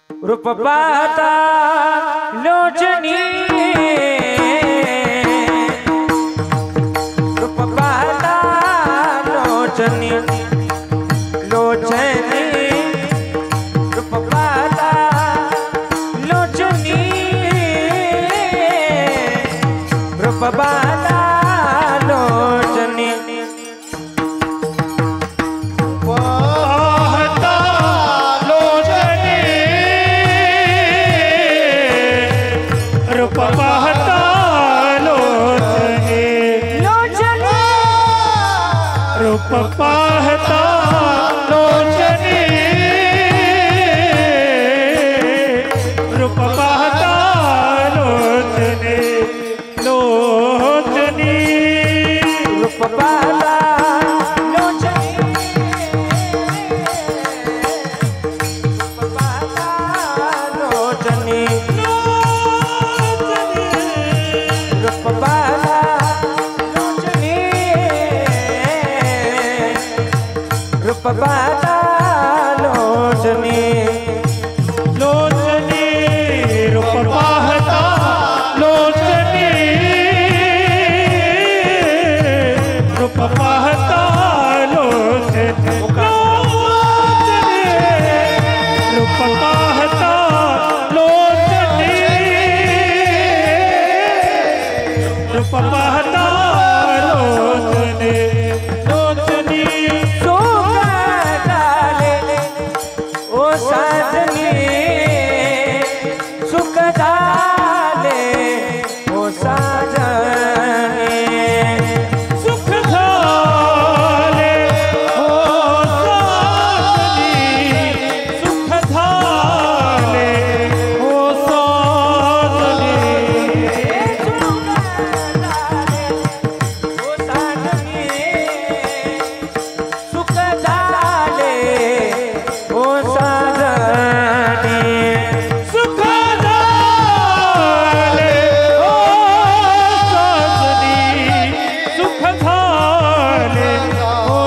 रूप पाहता लोचनी रूप पाहता लोचनी लोचनी रूप पाहता लोचनी रूप पाहता लोचनी रूप पाहता लोचनी लोचनी रूप पाहता लोचनी रूप पाहता लोचनी लोचनी रूप पाहता लोचनी रूप पाहता लोचनी रूप पाहता लोचनी रूप पाहता लोचनी लोचनी रूप पाहता लोचनी रूप पाहता लोचनी रूप पाहता लोचनी रूप पाहता लोचनी लोचनी सुख डाले ओ साजनी सुख डाले ओ साजनी सुख धाले हो साजनी सुख धाले हो साजनी सुख डाले ओ साजनी सुख धाले हो साजनी सुख धाले हो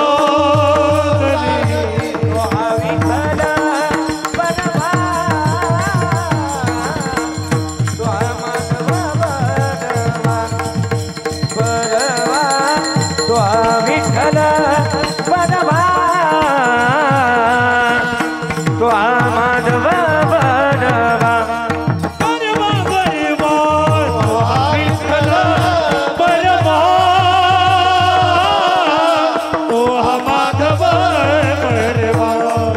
साजनी विठ्ठल बरवा तो माधव बरवा परवा परवा विठ्ठल परवा ओ माधव परवा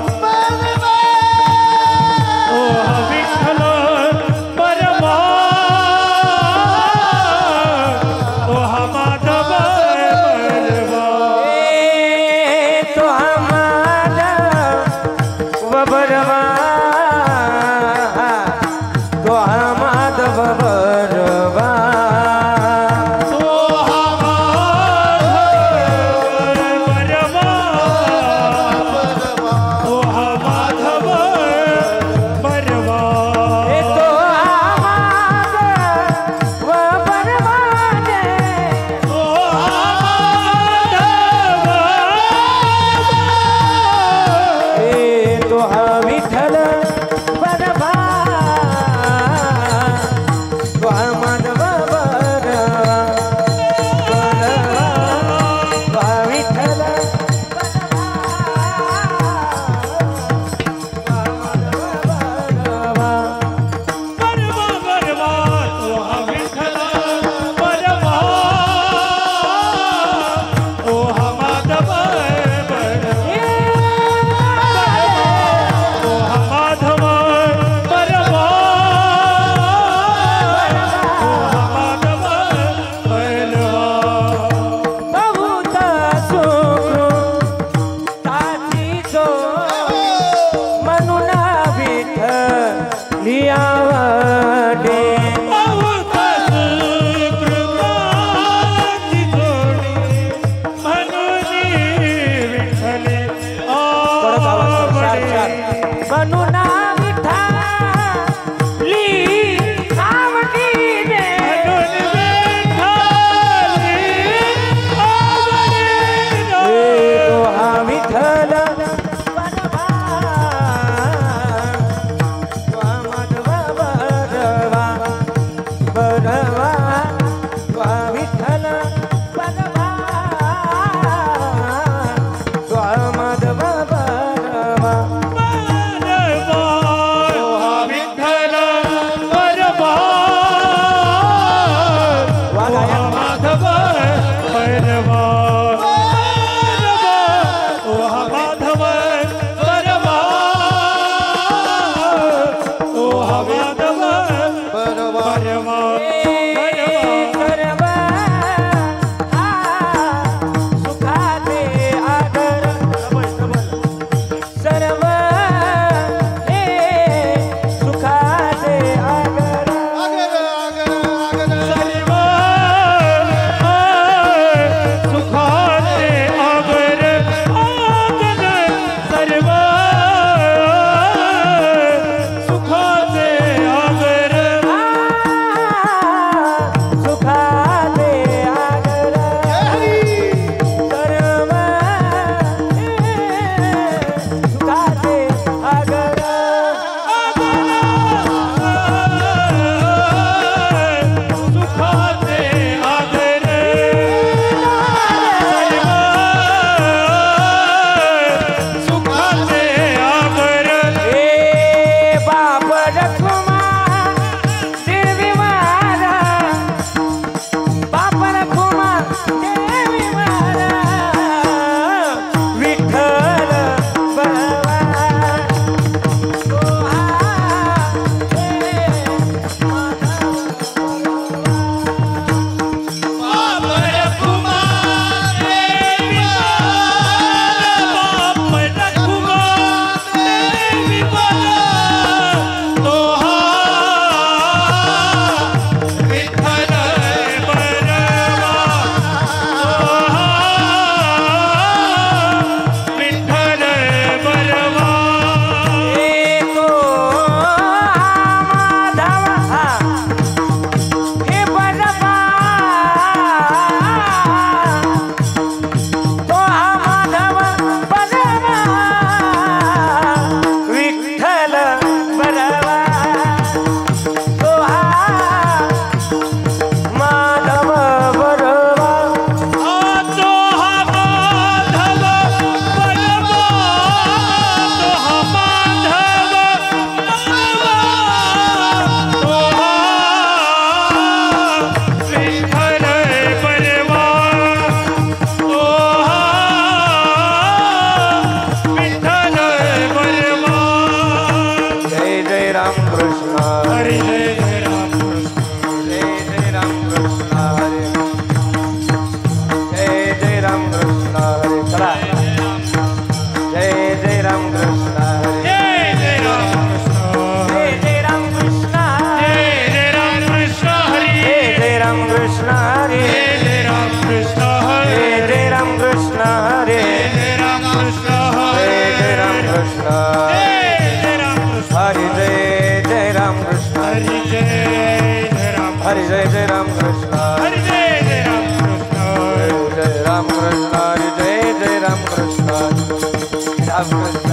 ओ विठ्ठल परवा ओ माधव परवा तो माधव बरवा तो माधव बरवा विठ्ठल बरवा तो माधव बरवा बरवा विठ्ठल बहुत सुख तातीचो मनुना विठ्ठलिया वडे मनुना विठ्ठली आवडी दे विठ्ठल माधव बरवा परवा सर्व सुखाचे आगर सर्व हे सुखाचे आगर आगर आगर आगर सर्व सुखाचे आगर आगर सर्व सुखाचे आगर सुखाचे आगर सर्व सुखाचे आगर सुखाचे आगर सुखाचे आगर ए बाप रखुमा देवी मारा बाप रखुमा देवी मारा विठ्ठल बरवा सोहा हे बापर कुमार देवी बापर कुमार देवी तोहा विठ्ठल बरवा तोहा विठ्ठल बरवा ए तो माधव हे बरवा तो माधव बरवा विठ्ठल बरवा तो माधव बरवा तो माधव बरवा तो माधव बरवा तो विठ्ठल बरवा तो विठ्ठल बरवा जय जय राम कृष्ण हरी जय जय राम कृष्ण जय जय राम कृष्ण हरे जय जय राम कृष्ण हरे चला जय जय राम कृष्ण हरे जय जय राम कृष्ण जय जय राम कृष्ण हरे जय जय राम कृष्ण हरी जय जय राम कृष्ण हरे जय जय राम कृष्ण हरे जय जय राम कृष्ण हरे जय जय राम कृष्ण जय हरे जय राम कृष्ण जय जय राम कृष्ण हरे जय जय राम कृष्ण हरि जय जय राम हरे जय जय राम कृष्ण हरि जय जय राम कृष्ण जय राम कृष्ण हरे जय जय राम कृष्ण राम कृष्ण